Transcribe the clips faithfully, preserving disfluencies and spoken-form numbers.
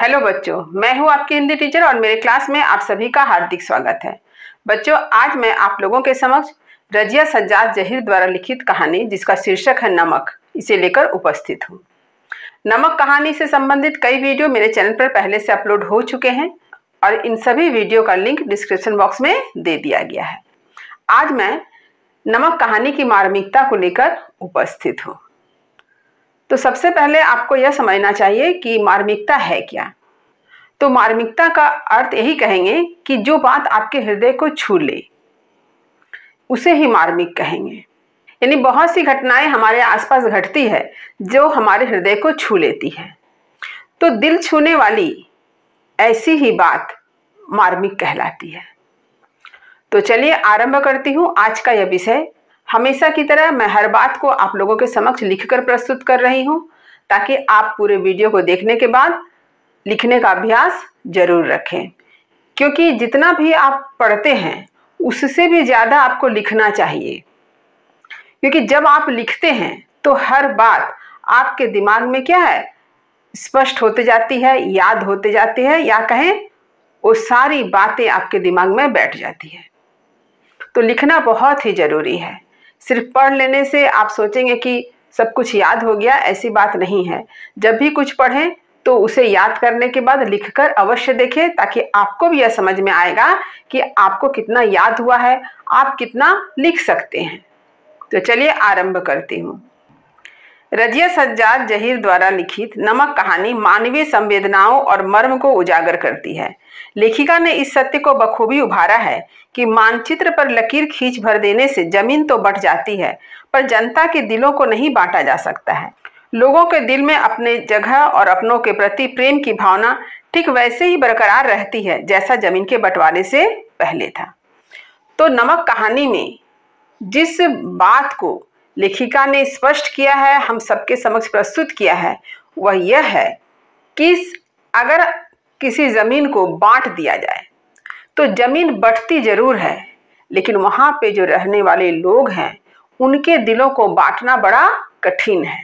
Hello बच्चों, मैं हूं आपकी हिंदी टीचर और मेरे क्लास में आप सभी का हार्दिक स्वागत है। बच्चों, आज मैं आप लोगों के समक्ष रजिया सज्जाद जहीर द्वारा लिखित कहानी जिसका शीर्षक है नमक, इसे लेकर उपस्थित हूं। नमक कहानी से संबंधित कई वीडियो मेरे चैनल पर पहले से अपलोड हो चुके हैं और इन सभी वीडियो का लिंक डिस्क्रिप्शन बॉक्स में दे दिया गया है। आज मैं नमक कहानी की मार्मिकता को लेकर उपस्थित हूँ। तो सबसे पहले आपको यह समझना चाहिए कि मार्मिकता है क्या। तो मार्मिकता का अर्थ यही कहेंगे कि जो बात आपके हृदय को छू ले उसे ही मार्मिक कहेंगे। यानी बहुत सी घटनाएं हमारे आसपास घटती है जो हमारे हृदय को छू लेती है, तो दिल छूने वाली ऐसी ही बात मार्मिक कहलाती है। तो चलिए आरंभ करती हूँ आज का यह विषय। हमेशा की तरह मैं हर बात को आप लोगों के समक्ष लिखकर प्रस्तुत कर रही हूँ ताकि आप पूरे वीडियो को देखने के बाद लिखने का अभ्यास जरूर रखें, क्योंकि जितना भी आप पढ़ते हैं उससे भी ज़्यादा आपको लिखना चाहिए। क्योंकि जब आप लिखते हैं तो हर बात आपके दिमाग में क्या है, स्पष्ट होते जाती है, याद होते जाती है, या कहें वो सारी बातें आपके दिमाग में बैठ जाती है। तो लिखना बहुत ही ज़रूरी है। सिर्फ पढ़ लेने से आप सोचेंगे कि सब कुछ याद हो गया, ऐसी बात नहीं है। जब भी कुछ पढ़ें तो उसे याद करने के बाद लिखकर अवश्य देखें, ताकि आपको भी यह समझ में आएगा कि आपको कितना याद हुआ है, आप कितना लिख सकते हैं। तो चलिए आरंभ करती हूँ। रजिया सज्जाद जहीर द्वारा लिखित नमक कहानी मानवीय संवेदनाओं और मर्म को उजागर करती है। लेखिका ने इस सत्य को बखूबी उभारा है कि मानचित्र पर लकीर खींच भर देने से जमीन तो बंट जाती है, पर जनता के दिलों को नहीं बांटा जा सकता है। लोगों के दिल में अपने जगह और अपनों के प्रति प्रेम की भावना ठीक वैसे ही बरकरार रहती है जैसा जमीन के बंटवारे से पहले था। तो नमक कहानी में जिस बात को लेखिका ने स्पष्ट किया है, हम सबके समक्ष प्रस्तुत किया है, वह यह है कि अगर किसी जमीन को बांट दिया जाए तो जमीन बंटती जरूर है, लेकिन वहां पे जो रहने वाले लोग हैं उनके दिलों को बांटना बड़ा कठिन है।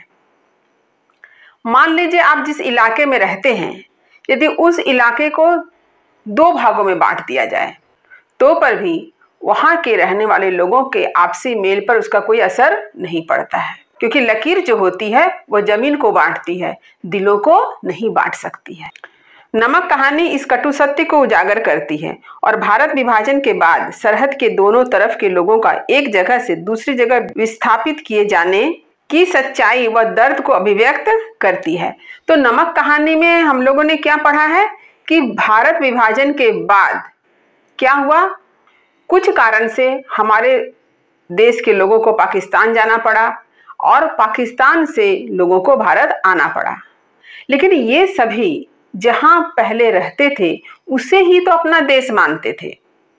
मान लीजिए आप जिस इलाके में रहते हैं, यदि उस इलाके को दो भागों में बांट दिया जाए तो पर भी वहां के रहने वाले लोगों के आपसी मेल पर उसका कोई असर नहीं पड़ता है, क्योंकि लकीर जो होती है वह जमीन को बांटती है, दिलों को नहीं बांट सकती है। नमक कहानी इस कटु सत्य को उजागर करती है और भारत विभाजन के बाद सरहद के दोनों तरफ के लोगों का एक जगह से दूसरी जगह विस्थापित किए जाने की सच्चाई व दर्द को अभिव्यक्त करती है। तो नमक कहानी में हम लोगों ने क्या पढ़ा है कि भारत विभाजन के बाद क्या हुआ, कुछ कारण से हमारे देश के लोगों को पाकिस्तान जाना पड़ा और पाकिस्तान से लोगों को भारत आना पड़ा। लेकिन ये सभी जहां पहले रहते थे उसे ही तो अपना देश मानते थे,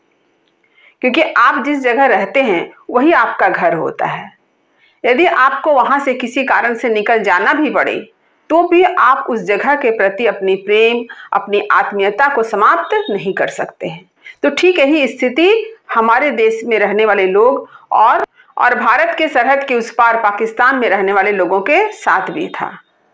क्योंकि आप जिस जगह रहते हैं वही आपका घर होता है। यदि आपको वहां से किसी कारण से निकल जाना भी पड़े तो भी आप उस जगह के प्रति अपनी प्रेम, अपनी आत्मीयता को समाप्त नहीं कर सकते हैं। तो ठीक यही स्थिति हमारे देश में रहने वाले लोग और और भारत के सरहद के उस पार पाकिस्तान में रहने वाले लोगों के साथ भी था।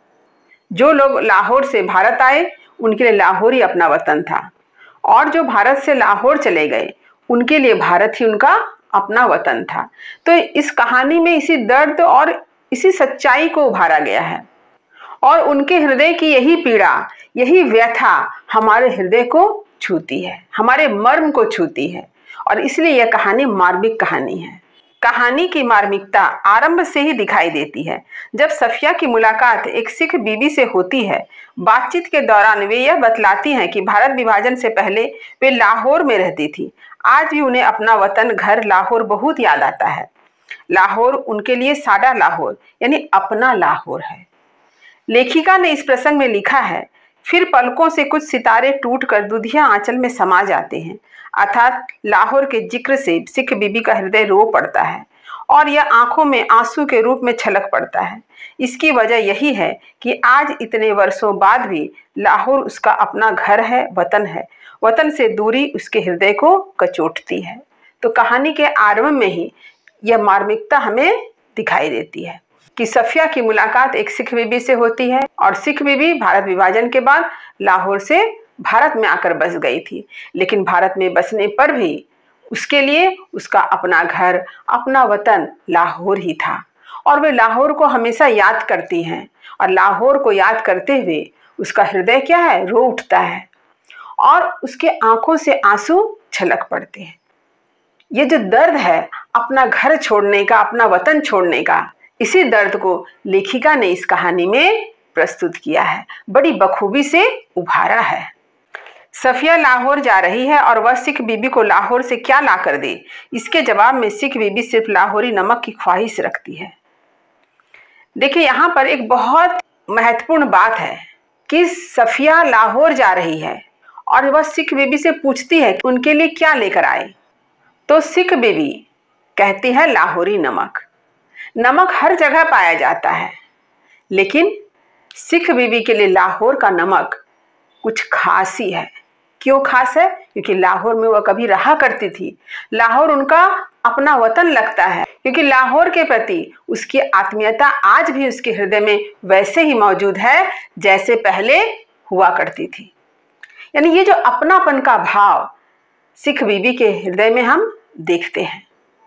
जो लोग लाहौर से भारत आए उनके लिए लाहौर ही अपना वतन था, और जो भारत से लाहौर चले गए उनके लिए भारत ही उनका अपना वतन था। तो इस कहानी में इसी दर्द और इसी सच्चाई को उभारा गया है, और उनके हृदय की यही पीड़ा, यही व्यथा हमारे हृदय को छूती है, हमारे मर्म को छूती है, और इसलिए यह कहानी मार्मिक कहानी है। कहानी की मार्मिकता आरंभ से ही दिखाई देती है। जब सफिया की मुलाकात एक सिख बीबी से होती है, बातचीत के दौरान वे यह बतलाती हैं कि भारत विभाजन से पहले वे लाहौर में रहती थी। आज भी उन्हें अपना वतन घर लाहौर बहुत याद आता है। लाहौर उनके लिए साडा लाहौर यानी अपना लाहौर है। लेखिका ने इस प्रसंग में लिखा है, फिर पलकों से कुछ सितारे टूटकर दुधिया आंचल में समा जाते हैं, अर्थात लाहौर के जिक्र से सिख बीबी का हृदय रो पड़ता है और यह आंखों में आंसू के रूप में छलक पड़ता है। इसकी वजह यही है कि आज इतने वर्षों बाद भी लाहौर उसका अपना घर है, वतन है। वतन से दूरी उसके हृदय को कचोटती है। तो कहानी के आरंभ में ही यह मार्मिकता हमें दिखाई देती है कि सफिया की मुलाकात एक सिख बीबी से होती है और सिख बीबी भारत विभाजन के बाद लाहौर से भारत में आकर बस गई थी। लेकिन भारत में बसने पर भी उसके लिए उसका अपना घर, अपना वतन लाहौर ही था और वे लाहौर को हमेशा याद करती हैं और लाहौर को याद करते हुए उसका हृदय क्या है, रो उठता है और उसके आंखों से आंसू छलक पड़ते हैं। ये जो दर्द है अपना घर छोड़ने का, अपना वतन छोड़ने का, इसी दर्द को लेखिका ने इस कहानी में प्रस्तुत किया है, बड़ी बखूबी से उभारा है। सफिया लाहौर जा रही है और वह सिख बीबी को लाहौर से क्या ला कर दे, इसके जवाब में सिख बीबी सिर्फ लाहौरी नमक की ख्वाहिश रखती है। देखिए, यहाँ पर एक बहुत महत्वपूर्ण बात है कि सफिया लाहौर जा रही है और वह सिख बीबी से पूछती है कि उनके लिए क्या लेकर आए। तो सिख बीबी कहती है लाहौरी नमक। नमक हर जगह पाया जाता है, लेकिन सिख बीबी के लिए लाहौर का नमक कुछ खास ही है। क्यों खास है? क्योंकि लाहौर में वह कभी रहा करती थी। लाहौर उनका अपना वतन लगता है, क्योंकि लाहौर के प्रति उसकी आत्मीयता आज भी उसके हृदय में वैसे ही मौजूद है जैसे पहले हुआ करती थी। यानी ये जो अपनापन का भाव सिख बीबी के हृदय में हम देखते हैं।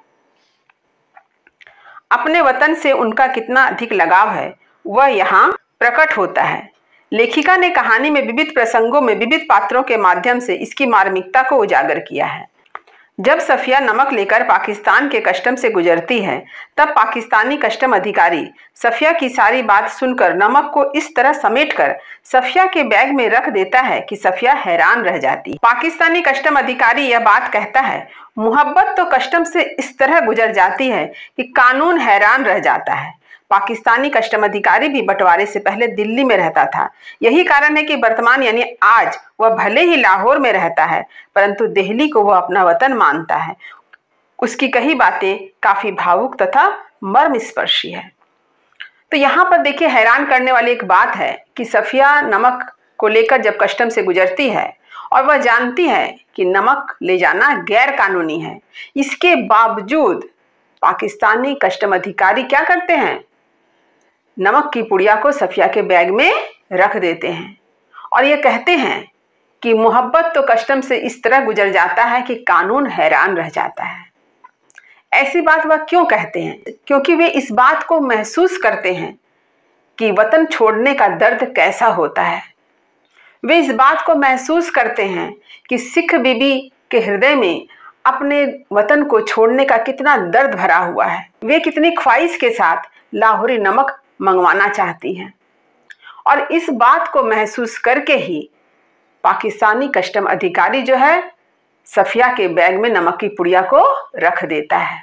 अपने वतन से उनका कितना अधिक लगाव है वह यहाँ प्रकट होता है। लेखिका ने कहानी में विविध प्रसंगों में विविध पात्रों के माध्यम से इसकी मार्मिकता को उजागर किया है। जब सफिया नमक लेकर पाकिस्तान के कस्टम से गुजरती है, तब पाकिस्तानी कस्टम अधिकारी सफिया की सारी बात सुनकर नमक को इस तरह समेटकर सफिया के बैग में रख देता है कि सफिया हैरान रह जाती। पाकिस्तानी कस्टम अधिकारी यह बात कहता है, मोहब्बत तो कस्टम से इस तरह गुजर जाती है कि कानून हैरान रह जाता है। पाकिस्तानी कस्टम अधिकारी भी बंटवारे से पहले दिल्ली में रहता था। यही कारण है कि वर्तमान यानी आज वह भले ही लाहौर में रहता है, परंतु दिल्ली को वह अपना वतन मानता है। उसकी कई बातें काफी भावुक तथा मर्मस्पर्शी है। तो यहाँ पर देखिए, हैरान करने वाली एक बात है कि सफिया नमक को लेकर जब कस्टम से गुजरती है और वह जानती है कि नमक ले जाना गैर कानूनी है, इसके बावजूद पाकिस्तानी कस्टम अधिकारी क्या करते हैं, नमक की पुड़िया को सफिया के बैग में रख देते हैं और ये कहते हैं कि मोहब्बत तो कस्टम से इस तरह गुजर जाता है कि कानून हैरान रह जाता है। ऐसी बात वह क्यों कहते हैं? क्योंकि वे इस बात को महसूस करते हैं कि वतन छोड़ने का दर्द कैसा होता है। वे इस बात को महसूस करते हैं कि सिख बीबी के हृदय में अपने वतन को छोड़ने का कितना दर्द भरा हुआ है। वे कितनी ख्वाहिश के साथ लाहौरी नमक मंगवाना चाहती हैं और इस बात को महसूस करके ही पाकिस्तानी कस्टम अधिकारी जो है सफिया के बैग में नमक की पुड़िया को रख देता है।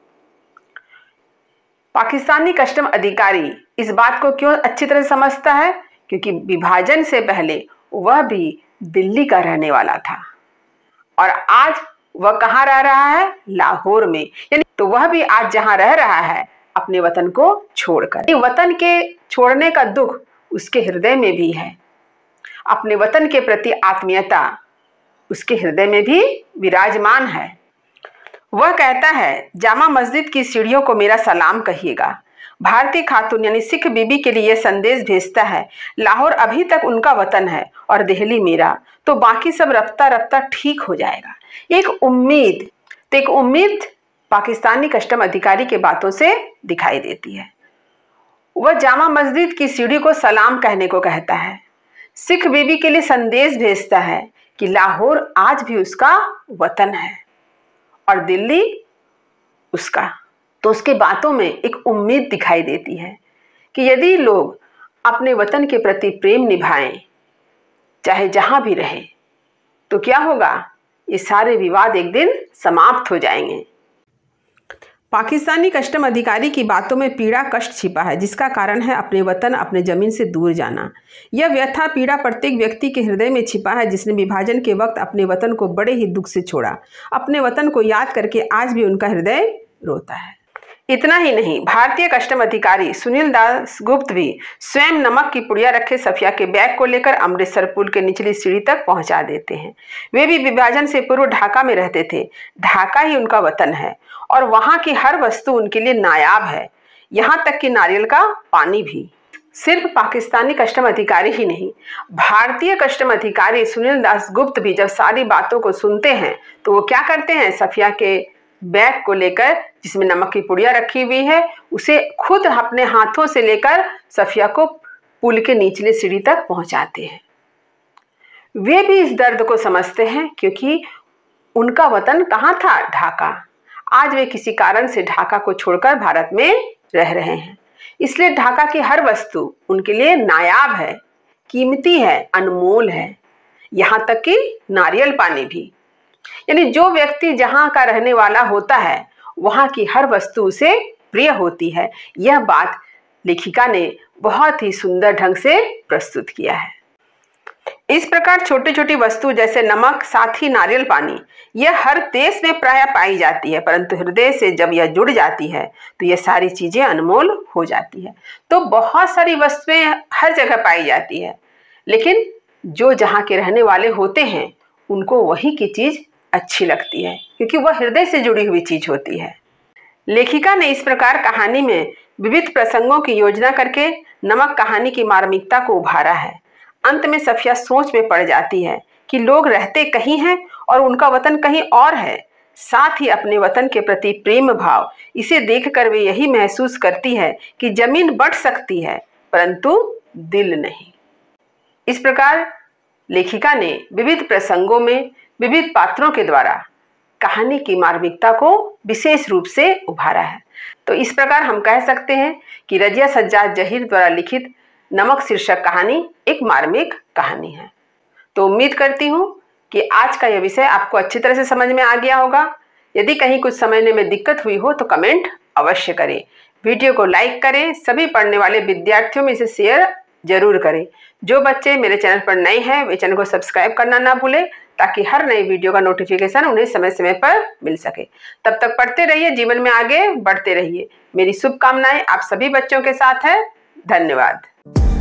पाकिस्तानी कस्टम अधिकारी इस बात को क्यों अच्छी तरह समझता है? क्योंकि विभाजन से पहले वह भी दिल्ली का रहने वाला था और आज वह कहाँ रह रहा है? लाहौर में। यानी तो वह भी आज जहाँ रह रहा है अपने वतन को छोड़कर। वतन के छोड़ने का दुख उसके हृदय में भी है। अपने वतन के प्रति आत्मीयता उसके हृदय में भी विराजमान है। वह कहता है, जामा मस्जिद की सीढ़ियों को मेरा सलाम कहिएगा। भारतीय खातून यानी सिख बीबी के लिए संदेश भेजता है, लाहौर अभी तक उनका वतन है और दिल्ली मेरा, तो बाकी सब रफ्ता रफ्ता ठीक हो जाएगा। एक उम्मीद, तो एक उम्मीद पाकिस्तानी कस्टम अधिकारी के बातों से दिखाई देती है। वह जामा मस्जिद की सीढ़ी को सलाम कहने को कहता है, सिख बीबी के लिए संदेश भेजता है कि लाहौर आज भी उसका वतन है और दिल्ली उसका। तो उसके बातों में एक उम्मीद दिखाई देती है कि यदि लोग अपने वतन के प्रति प्रेम निभाएं, चाहे जहां भी रहे, तो क्या होगा, ये सारे विवाद एक दिन समाप्त हो जाएंगे। पाकिस्तानी कस्टम अधिकारी की बातों में पीड़ा कष्ट छिपा है, जिसका कारण है अपने वतन, अपने जमीन से दूर जाना। यह व्यथा पीड़ा प्रत्येक व्यक्ति के हृदय में छिपा है जिसने विभाजन के वक्त अपने वतन को बड़े ही दुख से छोड़ा। अपने वतन को याद करके आज भी उनका हृदय रोता है। इतना ही नहीं, भारतीय कस्टम अधिकारी सुनील दास गुप्त भी स्वयं नमक की पुड़िया रखे सफिया के बैग को लेकर अमृतसर पुल के निचली सीढ़ी तक पहुंचा देते हैं। वे भी विभाजन से पूर्व ढाका में रहते थे। ढाका ही उनका वतन है और वहां की हर वस्तु उनके लिए नायाब है। यहाँ तक कि नारियल का पानी भी। सिर्फ पाकिस्तानी कस्टम अधिकारी ही नहीं, भारतीय कस्टम अधिकारी सुनील दासगुप्त भी जब सारी बातों को सुनते हैं तो वो क्या करते हैं, सफिया के बैग को लेकर जिसमें नमक की पुड़िया रखी हुई है उसे खुद अपने हाथों से लेकर सफिया को पुल के निचले सीढ़ी तक पहुंचाते हैं। वे भी इस दर्द को समझते हैं क्योंकि उनका वतन कहाँ था, ढाका। आज वे किसी कारण से ढाका को छोड़कर भारत में रह रहे हैं, इसलिए ढाका की हर वस्तु उनके लिए नायाब है, कीमती है, अनमोल है, यहाँ तक कि नारियल पानी भी। यानी जो व्यक्ति जहाँ का रहने वाला होता है वहाँ की हर वस्तु उसे प्रिय होती है। यह बात लेखिका ने बहुत ही सुंदर ढंग से प्रस्तुत किया है। इस प्रकार छोटी छोटी वस्तु जैसे नमक, साथ ही नारियल पानी, यह हर देश में प्रायः पाई जाती है, परंतु हृदय से जब यह जुड़ जाती है तो यह सारी चीजें अनमोल हो जाती है। तो बहुत सारी वस्तुएं हर जगह पाई जाती है, लेकिन जो जहाँ के रहने वाले होते हैं उनको वही की चीज अच्छी लगती है क्योंकि वह हृदय से जुड़ी हुई चीज होती है। लेखिका ने इस प्रकार कहानी में विविध प्रसंगों की योजना करके नमक कहानी की मार्मिकता को उभारा है। अंत में सफिया सोच में पड़ जाती है कि लोग रहते कहीं हैं और उनका वतन कहीं और है। साथ ही अपने वतन के प्रति प्रेम भाव, इसे देखकर वे यही महसूस करती है कि जमीन बढ़ सकती है परंतु दिल नहीं। इस प्रकार लेखिका ने विविध प्रसंगों में विविध पात्रों के द्वारा कहानी की मार्मिकता को विशेष रूप से उभारा है। तो इस प्रकार हम कह सकते हैं कि रजिया सज्जाद जहीर द्वारा लिखित नमक शीर्षक कहानी एक मार्मिक कहानी है। तो उम्मीद करती हूँ कि आज का यह विषय आपको अच्छी तरह से समझ में आ गया होगा। यदि कहीं कुछ समझने में दिक्कत हुई हो तो कमेंट अवश्य करें, वीडियो को लाइक करें, सभी पढ़ने वाले विद्यार्थियों में इसे शेयर जरूर करें। जो बच्चे मेरे चैनल पर नए हैं वे चैनल को सब्सक्राइब करना ना भूलें ताकि हर नई वीडियो का नोटिफिकेशन उन्हें समय समय पर मिल सके। तब तक पढ़ते रहिए, जीवन में आगे बढ़ते रहिए। मेरी शुभकामनाएं आप सभी बच्चों के साथ है। धन्यवाद।